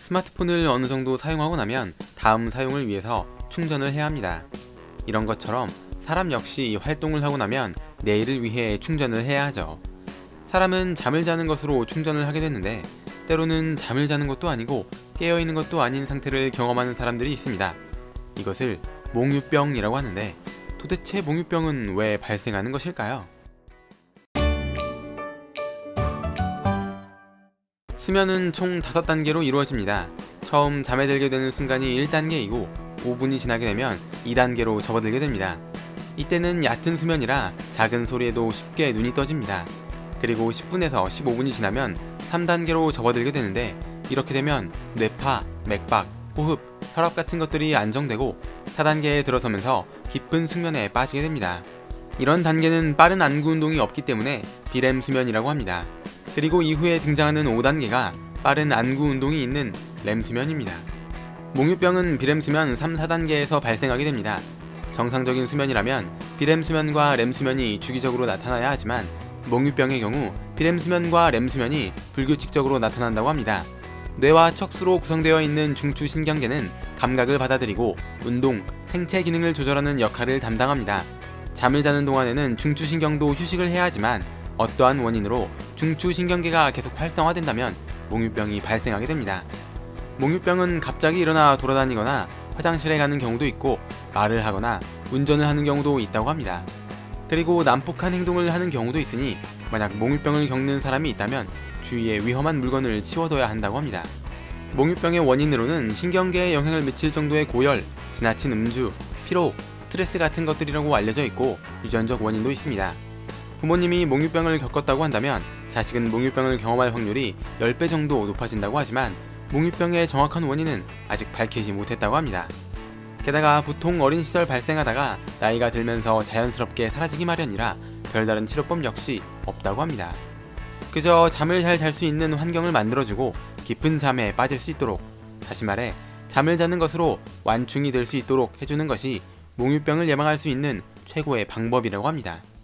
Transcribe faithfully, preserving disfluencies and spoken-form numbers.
스마트폰을 어느 정도 사용하고 나면 다음 사용을 위해서 충전을 해야 합니다. 이런 것처럼 사람 역시 활동을 하고 나면 내일을 위해 충전을 해야 하죠. 사람은 잠을 자는 것으로 충전을 하게 되는데 때로는 잠을 자는 것도 아니고 깨어있는 것도 아닌 상태를 경험하는 사람들이 있습니다. 이것을 몽유병이라고 하는데 도대체 몽유병은 왜 발생하는 것일까요? 수면은 총 다섯 단계로 이루어집니다. 처음 잠에 들게 되는 순간이 일 단계이고 오 분이 지나게 되면 이 단계로 접어들게 됩니다. 이때는 얕은 수면이라 작은 소리에도 쉽게 눈이 떠집니다. 그리고 십 분에서 십오 분이 지나면 삼 단계로 접어들게 되는데 이렇게 되면 뇌파, 맥박, 호흡, 혈압 같은 것들이 안정되고 사 단계에 들어서면서 깊은 숙면에 빠지게 됩니다. 이런 단계는 빠른 안구 운동이 없기 때문에 비렘 수면이라고 합니다. 그리고 이후에 등장하는 오 단계가 빠른 안구 운동이 있는 렘 수면입니다. 몽유병은 비렘 수면 삼, 사 단계에서 발생하게 됩니다. 정상적인 수면이라면 비렘 수면과 렘 수면이 주기적으로 나타나야 하지만 몽유병의 경우 비렘 수면과 렘 수면이 불규칙적으로 나타난다고 합니다. 뇌와 척수로 구성되어 있는 중추신경계는 감각을 받아들이고 운동, 생체 기능을 조절하는 역할을 담당합니다. 잠을 자는 동안에는 중추신경도 휴식을 해야 하지만 어떠한 원인으로 중추신경계가 계속 활성화된다면 몽유병이 발생하게 됩니다. 몽유병은 갑자기 일어나 돌아다니거나 화장실에 가는 경우도 있고 말을 하거나 운전을 하는 경우도 있다고 합니다. 그리고 난폭한 행동을 하는 경우도 있으니 만약 몽유병을 겪는 사람이 있다면 주위에 위험한 물건을 치워둬야 한다고 합니다. 몽유병의 원인으로는 신경계에 영향을 미칠 정도의 고열, 지나친 음주, 피로, 스트레스 같은 것들이라고 알려져 있고 유전적 원인도 있습니다. 부모님이 몽유병을 겪었다고 한다면 자식은 몽유병을 경험할 확률이 십 배 정도 높아진다고 하지만 몽유병의 정확한 원인은 아직 밝히지 못했다고 합니다. 게다가 보통 어린 시절 발생하다가 나이가 들면서 자연스럽게 사라지기 마련이라 별다른 치료법 역시 없다고 합니다. 그저 잠을 잘 잘 수 있는 환경을 만들어주고 깊은 잠에 빠질 수 있도록, 다시 말해 잠을 자는 것으로 완충이 될 수 있도록 해주는 것이 몽유병을 예방할 수 있는 최고의 방법이라고 합니다.